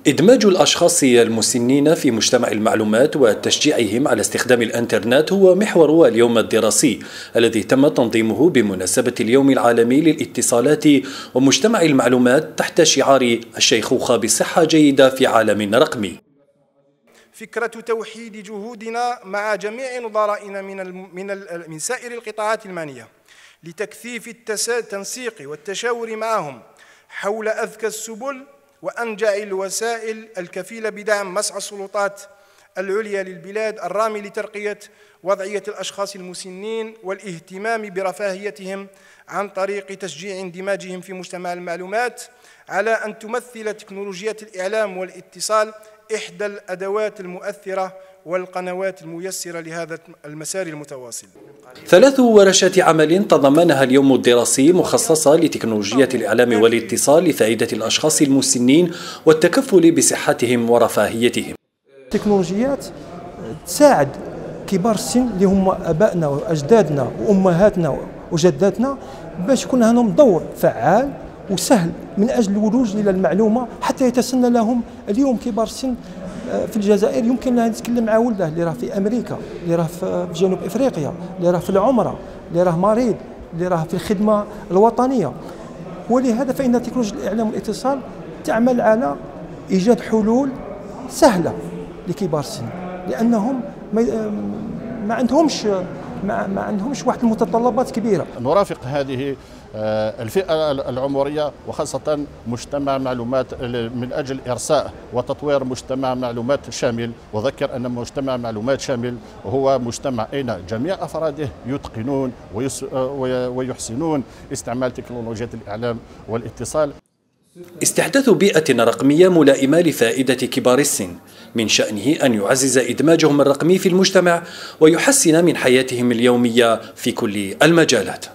إدماج الأشخاص المسنين في مجتمع المعلومات وتشجيعهم على استخدام الإنترنت هو محور اليوم الدراسي الذي تم تنظيمه بمناسبة اليوم العالمي للاتصالات ومجتمع المعلومات تحت شعار الشيخوخة بصحة جيدة في عالم رقمي. فكرة توحيد جهودنا مع جميع نظرائنا من سائر القطاعات المعنية لتكثيف التنسيق والتشاور معهم حول أذكى السبل وأنجع الوسائل الكفيلة بدعم مسعى السلطات العليا للبلاد الرامي لترقية وضعية الأشخاص المسنين والاهتمام برفاهيتهم عن طريق تشجيع اندماجهم في مجتمع المعلومات، على أن تمثل تكنولوجيات الإعلام والاتصال إحدى الأدوات المؤثرة والقنوات الميسرة لهذا المسار المتواصل. 3 ورشات عمل تضمنها اليوم الدراسي مخصصة لتكنولوجيا الإعلام والاتصال لفائدة الأشخاص المسنين والتكفل بصحتهم ورفاهيتهم. التكنولوجيات تساعد كبار السن اللي هم أبائنا وأجدادنا وأمهاتنا وجداتنا باش يكون لهم دور فعال وسهل من أجل الولوج إلى المعلومة حتى يتسنى لهم. اليوم كبار السن في الجزائر يمكن أن يتكلم مع ولده اللي راه في أمريكا، اللي راه في جنوب إفريقيا، اللي راه في العمرة، اللي راه مريض، اللي راه في الخدمة الوطنية. ولهذا فإن تكنولوجيا الإعلام والاتصال تعمل على إيجاد حلول سهلة لكبار السن، لأنهم ما عندهمش واحد المتطلبات كبيرة. نرافق هذه الفئة العمرية وخاصة مجتمع معلومات من أجل إرساء وتطوير مجتمع معلومات شامل. وذكر أن مجتمع معلومات شامل هو مجتمع أين جميع أفراده يتقنون ويحسنون استعمال تكنولوجيا الإعلام والاتصال. استحداث بيئة رقمية ملائمة لفائدة كبار السن من شأنه أن يعزز إدماجهم الرقمي في المجتمع ويحسن من حياتهم اليومية في كل المجالات.